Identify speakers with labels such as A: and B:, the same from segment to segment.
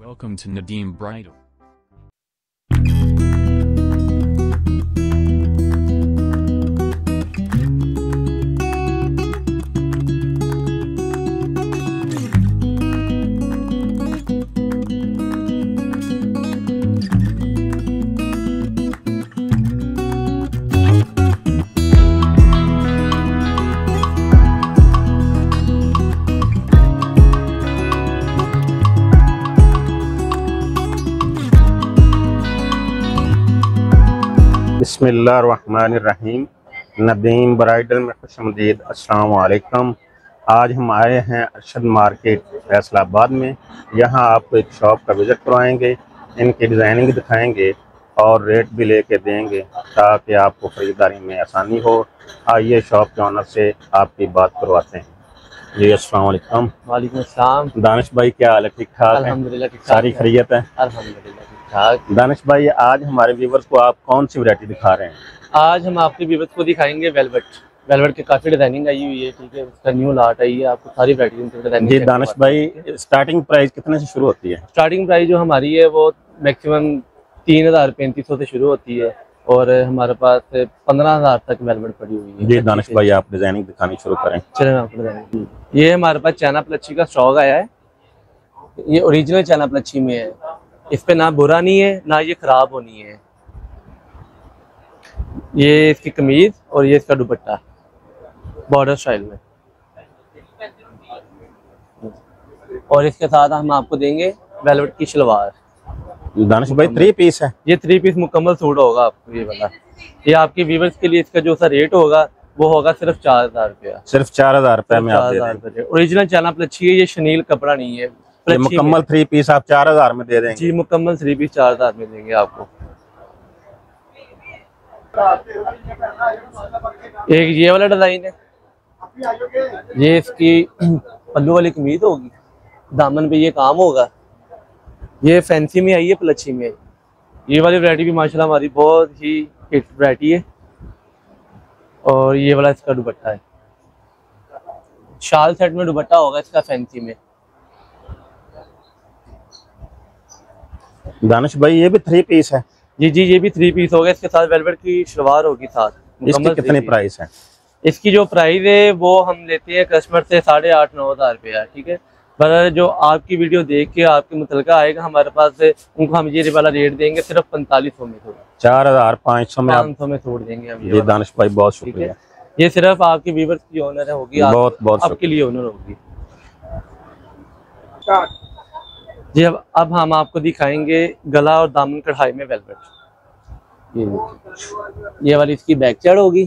A: Welcome to Nadeem Bridal.
B: बिस्मिल्लाहिर्रहमानिर्रहीम। Nadeem bridal में खुशमदीद। अस्सलाम वालेकुम। आज हम आए हैं अरशद मार्केट फैसलाबाद में। यहाँ आपको एक शॉप का विज़िट करवाएंगे, इनकी डिज़ाइनिंग दिखाएंगे और रेट भी लेके देंगे ताकि आपको ख़रीदारी में आसानी हो। आइए शॉप के ऑनर से आपकी बात करवाते हैं। जी अस्सलाम वालेकुम।
C: वालेकुम अस्सलाम।
B: दानिश भाई क्या हाल है? ठीक ठाक?
C: अल्हम्दुलिल्लाह ठीक ठाक।
B: सारी खैरियत है?
C: अल्हम्दुलिल्लाह ठीक ठाक।
B: दानिश भाई आज हमारे व्यूवर्स को आप कौन सी वैरायटी दिखा रहे हैं?
C: आज हम आपके व्यूअर्स को दिखाएंगे वेलवेट के काफ़ी डिजाइनिंग आई हुई है, ठीक है। उसका न्यू लाट आई है, आपको सारी वैरायटी डिजाइनिंग।
B: जी दानिश भाई, स्टार्टिंग प्राइस कितने से शुरू होती है?
C: स्टार्टिंग प्राइस जो हमारी है वो मैक्सिमम 3035 से शुरू होती है और हमारे पास 15,000 तक वेलवेट पड़ी हुई है।
B: जी दानिश भाई आप डिजाइनिंग दिखानी शुरू करें।
C: चलें मैं आपको डिजाइनिंग। ये हमारे पास चाइना प्लच्छी का स्टॉक आया है। ये ओरिजिनल चाइना प्लच्छी में है, इस पे ना बुरा नहीं है ना ये खराब होनी है। ये इसकी कमीज और ये इसका दुपट्टा बॉर्डर स्टाइल में, और इसके साथ हम आपको देंगे वेलवेट की शलवार।
B: दानिश भाई 3 पीस है?
C: ये 3 पीस मुकम्मल सूट होगा आपको ये वाला। ये आपके व्यूवर्स के लिए इसका जो सा रेट होगा वो होगा सिर्फ 4,000 रुपया।
B: सिर्फ 4,000 रुपये में आप दे देंगे।
C: ओरिजिनल चाइना प्लच्छी है, ये शनील कपड़ा नहीं है।
B: ये मुकम्मल 3 पीस आप 4,000 में दे देंगे?
C: जी मुकम्मल 3 पीस 4,000 में देंगे आपको। एक ये वाला डिजाइन है, ये इसकी पल्लू वाली कमीज होगी, दामन पे ये काम होगा। ये फैंसी में आई है, प्लच्छी में। ये वाली वैरायटी भी माशाल्लाह हमारी बहुत ही हिट वैरायटी है। और ये वाला इसका दुपट्टा है, शाल सेट में दुपट्टा होगा इसका फैंसी में।
B: दानिश भाई ये भी 3 पीस है?
C: जी जी ये भी 3 पीस होगा, इसके साथ वेलवेट की शलवार होगी साथ।
B: इसकी कितनी प्राइस है?
C: इसकी जो प्राइस है वो हम लेते हैं कस्टमर से 8,500-9 हज़ार रुपया, ठीक है। पर जो आपकी वीडियो देख के आपके मुतलका आएगा हमारे पास से, उनको हम ये वाला रेट देंगे सिर्फ 4500 में,
B: 4,500 में
C: 500 में छोड़ देंगे हम।
B: ये दानिश भाई बहुत शुक्रिया।
C: ये सिर्फ आपके व्यूवर्स की ऑनर होगी,
B: बहुत बहुत
C: आपके लिए ऑनर होगी जी। अब हम आपको दिखाएंगे गला और दामन कढ़ाई में वेलवेट। ये वाली इसकी बैक साइड होगी,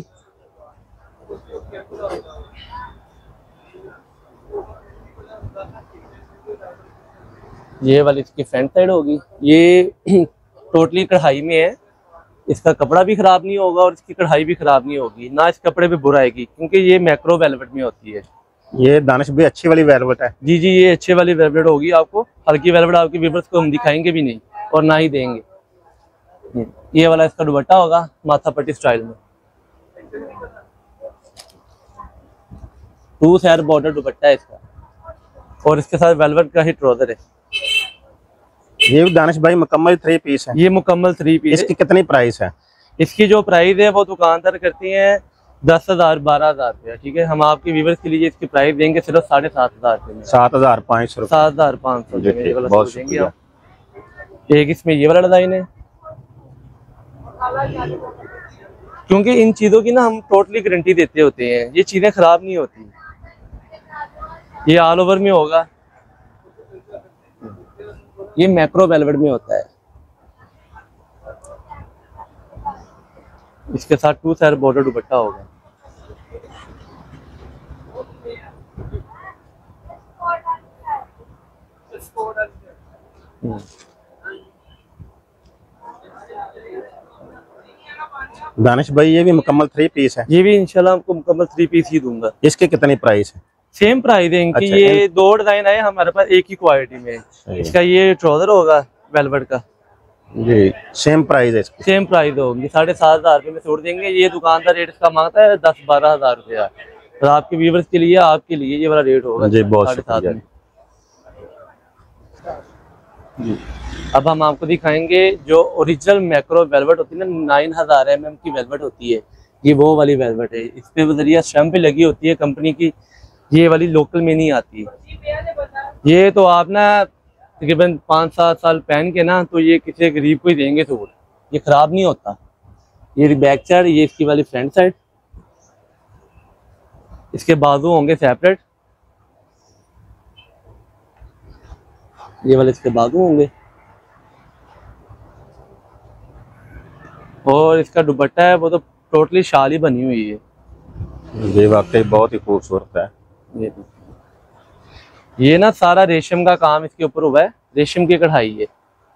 C: ये वाली इसकी फ्रंट साइड होगी। ये टोटली कढ़ाई में है, इसका कपड़ा भी खराब नहीं होगा और इसकी कढ़ाई भी खराब नहीं होगी, ना इस कपड़े पे बुरा आएगी, क्योंकि ये मैक्रो वेलवेट में होती है।
B: ये दानिश भी अच्छी वाली वेलवेट है? जी
C: जी ये अच्छे वाली वेलवेट होगी। आपको हल्की वेलवेट आपके व्यूअर्स को हम दिखाएंगे भी नहीं और ना ही देंगे। ये वाला इसका दुपट्टा होगा माथा पट्टी स्टाइल में, 2 साइड बॉर्डर दुपट्टा है इसका, और इसके साथ वेलवेट का ही ट्राउजर है।
B: ये भी दानिश भाई मुकम्मल 3 पीस है?
C: ये मुकम्मल 3 पीस।
B: इसकी कितनी प्राइस है?
C: इसकी जो प्राइस है वो दुकानदार करती हैं 10,000-12,000 रुपया, ठीक है। हम आपके व्यूवर्स के लिए इसकी प्राइस देंगे सिर्फ 7,500 रुपये में।
B: 7,500 रुपये?
C: 7,500 रुपये वाला
B: बहुत
C: देंगे आप। एक इसमें ये वाला डिजाइन है, क्योंकि इन चीजों की ना हम टोटली गारंटी देते होते हैं, ये चीजें खराब नहीं होती। ये ऑल ओवर में होगा, ये मैक्रो वेलवेट में होता है। इसके साथ 2 साइड बॉर्डर दुपट्टा होगा।
B: दानिश भाई ये भी मुकम्मल 3 पीस है?
C: ये भी इंशाल्लाह आपको मुकम्मल 3 पीस ही दूंगा।
B: इसकी कितनी प्राइस है?
C: सेम प्राइस है इनकी।
B: अच्छा,
C: ये 2 डिजाइन आए हमारे पास एक ही क्वालिटी में। इसका ये ट्राउजर होगा वेलवेट का,
B: जी सेम प्राइस है इसकी? सेम
C: प्राइस होगी, 7,500 रुपये में छोड़ देंगे। ये दुकानदार रेट इसका मांगता है 10-12 हज़ार रुपया, और आपके व्यूवर्स के लिए आपके लिए ये वाला रेट होगा
B: जी। बहुत शुक्रिया।
C: जी। अब हम आपको दिखाएंगे जो ओरिजिनल मैक्रो वेलवेट होती है ना, 9000 mm की वेलवेट होती है, ये वो वाली वेलवेट है। इस पे बजरिया स्टैम्प भी लगी होती है कंपनी की, ये वाली लोकल में नहीं आती। ये तो आप ना तकरीबन 5-7 साल पहन के ना, तो ये किसी गरीब को ही देंगे सूट, ये खराब नहीं होता। ये बैक साइड, ये इसकी वाली फ्रंट साइड, इसके बाजू होंगे सेपरेट, ये वाले इसके बाजू होंगे, और इसका दुपट्टा है वो तो टोटली शाल ही बनी हुई है।
B: ये वाकई बहुत ही खूबसूरत है।
C: ये ना सारा रेशम का काम इसके ऊपर हुआ है, रेशम की कढ़ाई है।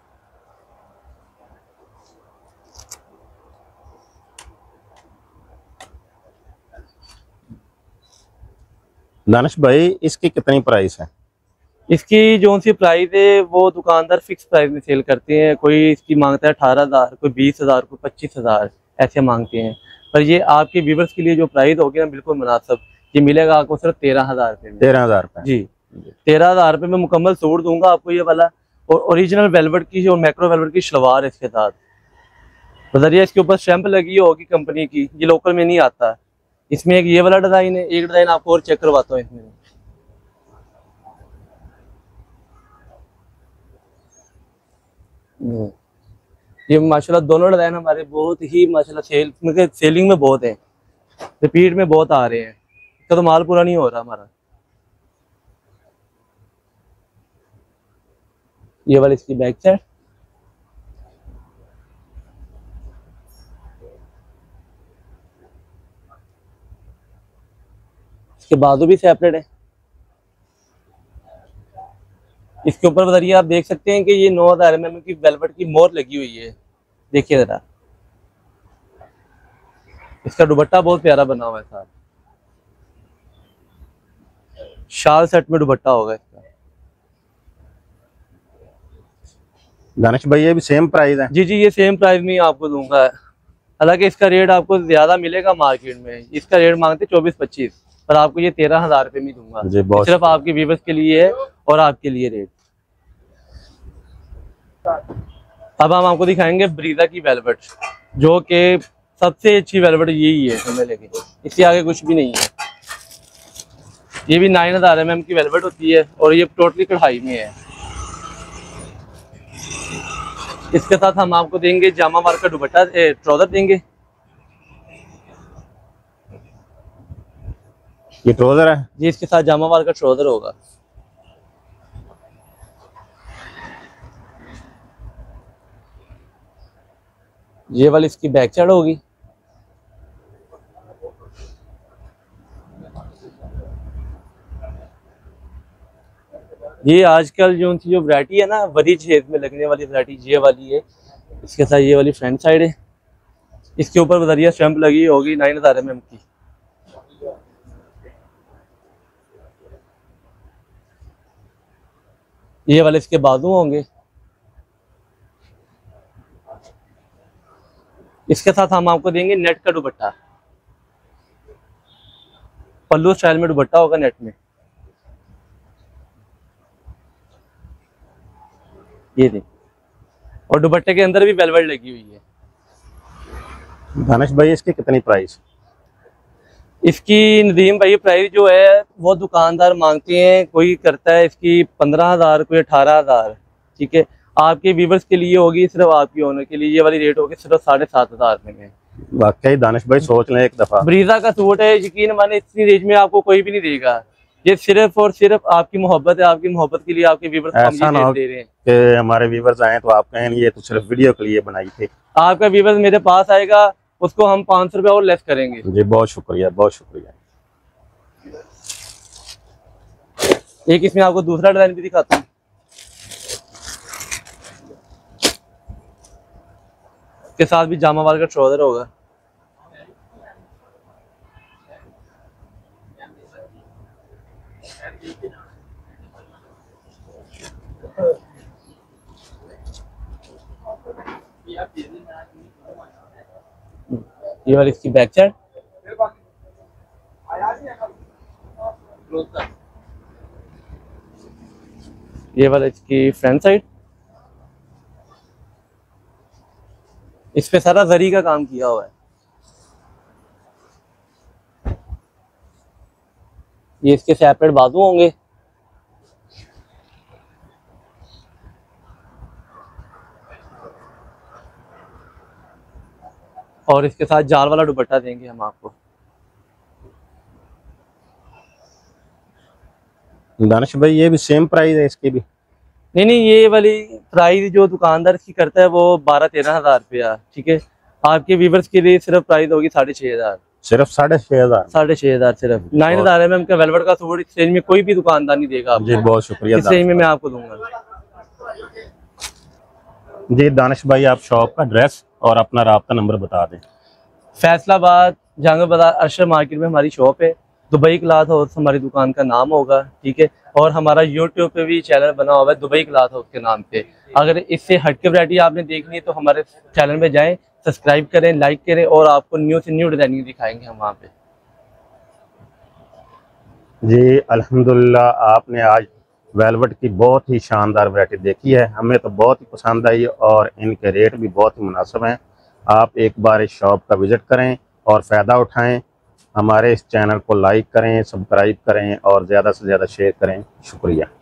B: दानिश भाई इसकी कितनी प्राइस है?
C: इसकी जो सी प्राइस है वो दुकानदार फिक्स प्राइस में सेल करते हैं। कोई इसकी मांगता है 18,000, कोई 20,000, कोई 25,000 ऐसे मांगते हैं। पर ये आपके व्यूवर्स के लिए जो प्राइस होगी ना, बिल्कुल मुनासिब, ये मिलेगा आपको सिर्फ 13,000 रुपये में।
B: 13,000 रुपये?
C: जी, 13,000 रुपये में मुकम्मल सूट दूंगा आपको ये वाला, और ओरिजिनल वेलवेट की और मैक्रो वेलवेट की शलवार इसके साथ। बजरिया इसके ऊपर स्टैंप लगी होगी कंपनी की, ये लोकल में नहीं आता। इसमें एक ये वाला डिजाइन है, एक डिजाइन आपको और चेक करवाता हूँ इसमें। ये माशाल्लाह दोनों डिजाइन हमारे बहुत ही माशाल्लाह सेलिंग में बहुत है, रिपीट में बहुत आ रहे हैं। इसका तो माल पूरा नहीं हो रहा हमारा। ये वाली इसकी बैक साइड, इसके बाजू भी सेपरेट है। इसके ऊपर बताइए, आप देख सकते हैं कि ये 9,000 mm की वेलवेट की मोहर लगी हुई है। देखिए जरा, इसका दुपट्टा बहुत प्यारा बना हुआ है साथ, शाल सेट में दुपट्टा होगा इसका।
B: दानिश भाई ये भी सेम प्राइस है?
C: जी जी, ये सेम प्राइस में ही आपको दूंगा। हालांकि इसका रेट आपको ज्यादा मिलेगा मार्केट में, इसका रेट मांगते 24-25, पर आपको ये 13,000 रुपये में दूंगा। सिर्फ आपके व्यूवर्स के लिए है और आपके लिए रेट। अब हम आपको दिखाएंगे ब्रीजा की वेलवेट, जो कि सबसे अच्छी वेलवेट यही है हमें लेके, इससे आगे कुछ भी नहीं है। ये भी 9,000 mm की वेलवेट होती है और ये टोटली कढ़ाई में है। इसके साथ हम आपको देंगे जामा वार का दुपट्टा, ट्राउजर देंगे।
B: ये ट्राउजर है
C: जी, इसके साथ जामा वार का ट्राउजर होगा। ये वाली इसकी बैक साइड होगी। ये आजकल जो वैरायटी है ना, बड़ी जेब में लगने वाली वैरायटी ये वाली है। इसके साथ ये वाली फ्रंट साइड है, इसके ऊपर बजरिया स्टैंप लगी होगी 9,000 mm की। ये वाले इसके बाजू होंगे। इसके साथ हम आपको देंगे नेट का दुपट्टा, पल्लू स्टाइल में दुपट्टा होगा नेट में। ये देख, और दुपट्टे के अंदर भी वेलवेट लगी हुई है।
B: दानिश भाई इसकी कितनी प्राइस?
C: इसकी नदीम भाई प्राइस जो है वो दुकानदार मांगते हैं, कोई करता है इसकी 15,000, कोई 18,000। ठीक है, आपके व्यूवर्स के लिए होगी, सिर्फ आपकी ओनर के लिए ये वाली रेट होगी सिर्फ 7,500 में।
B: वाकई दानिश भाई सोच लें एक दफा।
C: ब्रीजा का सूट है, यकीन माने इतनी रेंज में आपको कोई भी नहीं देगा। ये सिर्फ और सिर्फ आपकी मोहब्बत है, आपकी मोहब्बत के लिए आपके व्यूवर्स
B: ऐसा ना हो
C: दे रहे हैं
B: कि हमारे व्यूवर्स आए तो आप कहें ये तो सिर्फ वीडियो के लिए बनाई थी।
C: आपका व्यूवर्स मेरे पास आएगा, उसको हम 500 रुपये और लेस करेंगे।
B: जी बहुत शुक्रिया, बहुत शुक्रिया।
C: एक इसमें आपको दूसरा डिजाइन भी दिखाता हूँ। के साथ भी जामा वाल का ट्राउजर होगा। ये वाली इसकी बैक साइड, ये वाला इसकी फ्रंट साइड, इस पे सारा जरी का काम किया हुआ है। ये इसके सेपरेट बाजू होंगे। और इसके साथ जाल वाला दुपट्टा देंगे हम आपको।
B: दानिश भाई ये भी सेम प्राइस है इसकी भी?
C: नहीं, ये वाली प्राइस जो दुकानदार इसकी करता है वो 12-13 हज़ार रुपया, ठीक है। आपके व्यूवर्स के लिए सिर्फ प्राइस होगी 6,500।
B: सिर्फ 6,500?
C: 6,500 सिर्फ। 9,000 है मैम का वेलवेट का सूट। इस रेंज में कोई भी दुकानदार नहीं देगा आपको।
B: जी बहुत शुक्रिया।
C: इस रेंज में मैं आपको दूंगा।
B: जी दानिश भाई आप शॉप का एड्रेस और अपना राब्ता नंबर बता दें।
C: फैसलाबाद जहांगीर बाजार अरशद मार्केट में हमारी शॉप है। दुबई क्लॉथ हाउस हमारी दुकान का नाम होगा, ठीक है। और हमारा यूट्यूब पे भी चैनल बना हुआ है दुबई क्लॉथ हाउस के नाम पे। अगर इससे हटके वैरायटी आपने देखनी है तो हमारे चैनल में जाएं, सब्सक्राइब करें, लाइक करें, और आपको न्यू से न्यू डिजाइनिंग दिखाएंगे हम वहाँ पे।
B: जी अल्हम्दुलिल्लाह आपने आज वेलवेट की बहुत ही शानदार वैरायटी देखी है, हमें तो बहुत ही पसंद आई और इनके रेट भी बहुत ही मुनासिब हैं। आप एक बार इस शॉप का विज़िट करें और फ़ायदा उठाएं। हमारे इस चैनल को लाइक करें, सब्सक्राइब करें और ज़्यादा से ज़्यादा शेयर करें। शुक्रिया।